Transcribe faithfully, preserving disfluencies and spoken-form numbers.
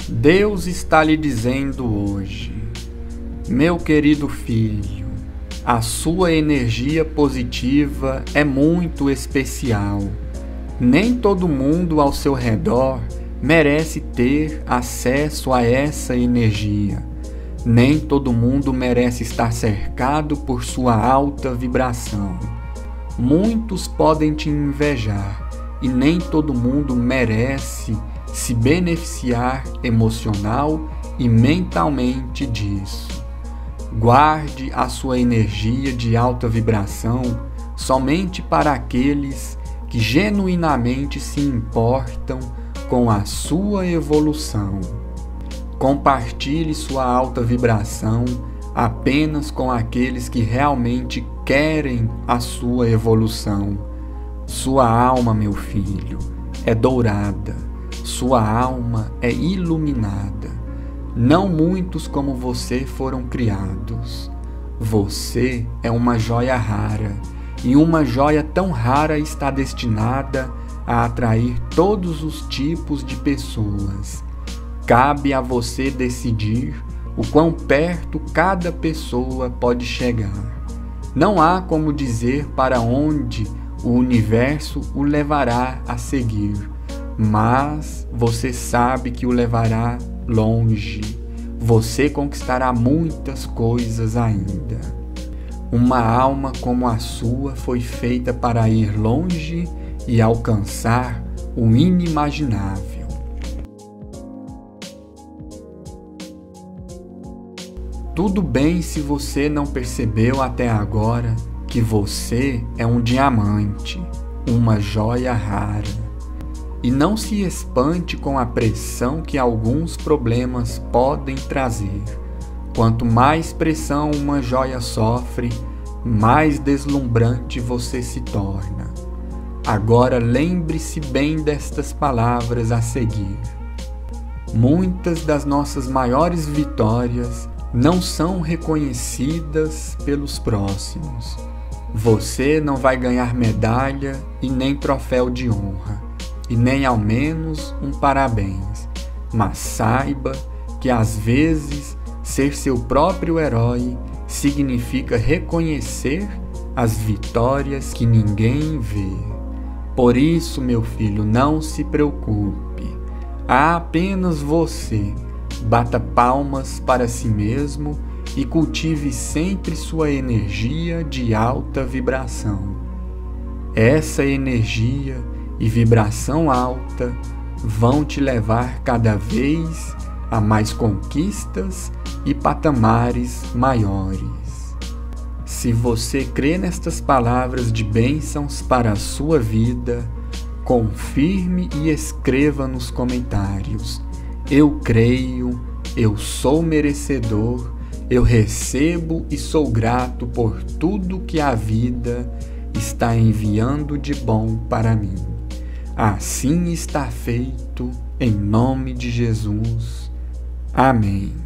Deus está lhe dizendo hoje: meu querido filho, a sua energia positiva é muito especial. Nem todo mundo ao seu redor merece ter acesso a essa energia. Nem todo mundo merece estar cercado por sua alta vibração. Muitos podem te invejar e nem todo mundo merece se beneficiar emocional e mentalmente disso. Guarde a sua energia de alta vibração somente para aqueles que genuinamente se importam com a sua evolução. Compartilhe sua alta vibração apenas com aqueles que realmente querem a sua evolução. Sua alma, meu filho, é dourada. Sua alma é iluminada. Não muitos como você foram criados. Você é uma joia rara, e uma joia tão rara está destinada a atrair todos os tipos de pessoas. Cabe a você decidir o quão perto cada pessoa pode chegar. Não há como dizer para onde o universo o levará a seguir, mas você sabe que o levará longe. Você conquistará muitas coisas ainda. Uma alma como a sua foi feita para ir longe e alcançar o inimaginável. Tudo bem se você não percebeu até agora que você é um diamante, uma joia rara. E não se espante com a pressão que alguns problemas podem trazer. Quanto mais pressão uma joia sofre, mais deslumbrante você se torna. Agora lembre-se bem destas palavras a seguir. Muitas das nossas maiores vitórias não são reconhecidas pelos próximos. Você não vai ganhar medalha e nem troféu de honra, e nem ao menos um parabéns, mas saiba que às vezes ser seu próprio herói significa reconhecer as vitórias que ninguém vê. Por isso, meu filho, não se preocupe. Há apenas você. Bata palmas para si mesmo e cultive sempre sua energia de alta vibração. Essa energia e vibração alta vão te levar cada vez a mais conquistas e patamares maiores. Se você crê nestas palavras de bênçãos para a sua vida, confirme e escreva nos comentários: eu creio, eu sou merecedor, eu recebo e sou grato por tudo que a vida está enviando de bom para mim. Assim está feito, em nome de Jesus. Amém.